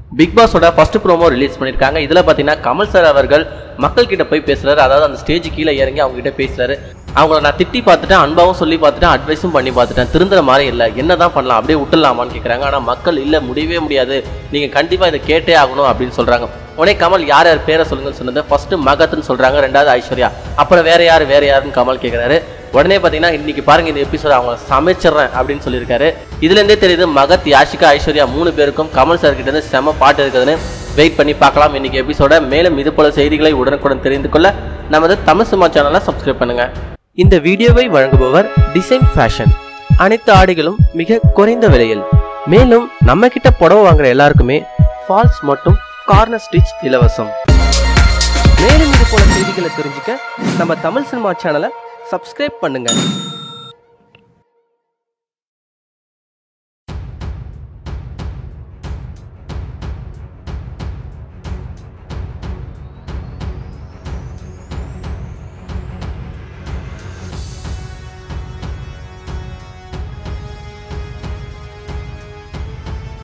Big பாஸோட first promo release பண்ணியிருக்காங்க. இதில் பார்த்தீங்கன்னா கமல் சார் அவர்கள் மக்கள் கிட்ட போய் பேசுறாரு. அதாவது அந்த ஸ்டேஜ் கீழே இறங்கி அவங்க கிட்ட பேசுறாரு. அவங்கள நான் திட்டி பார்த்துட்டேன், அன்பாவும் சொல்லி பார்த்துட்டேன், அட்வைஸும் பண்ணி பார்த்துட்டேன், திருந்துற மாதிரி இல்லை, என்னதான் பண்ணலாம், அப்படியே விட்டுலாமான்னு கேட்குறாங்க. ஆனால் மக்கள் இல்லை, முடியவே முடியாது, நீங்கள் கண்டிப்பாக இதை கேட்டே ஆகணும் அப்படின்னு சொல்கிறாங்க. உடனே கமல் யார் யார் பேரை சொல்லுங்கன்னு சொன்னது. ஃபர்ஸ்ட் மகத்னு சொல்கிறாங்க, ரெண்டாவது ஐஸ்வர்யா, அப்புறம் வேற யாருன்னு கமல் கேட்குறாரு. உடனே பார்த்தீங்கன்னா இன்னைக்கு பாருங்க இந்த எபிசோட் அவங்க சமைச்சிடுறேன் அப்படின்னு சொல்லியிருக்காரு. இதுலேருந்தே தெரியுது மகத், யாஷிகா, ஐஸ்வர்யா 3 பேருக்கும் கமல் சார் கிட்ட இருந்து செம பாட்டு இருக்குதுன்னு. வெயிட் பண்ணி பார்க்கலாம் இன்னைக்கு எபிசோட. மேலும் இது போல செய்திகளை உடனுக்குடன் தெரிந்து கொள்ள நமது தமிழ் சினிமா சேனலை சப்ஸ்கிரைப் பண்ணுங்க. இந்த வீடியோவை வழங்குபவர் டிசைன் ஃபேஷன். அனைத்து ஆடைகளும் மிக குறைந்த விலையில். மேலும் நம்ம கிட்ட புடவை வாங்குற எல்லாருக்குமே ஃபால்ஸ் மற்றும் கார்னர் ஸ்டிச் இலவசம். மேலும் இது போல செய்திகளை தெரிஞ்சுக்க நம்ம தமிழ் சினிமா சேனலை சப்ஸ்கிரைப் பண்ணுங்க.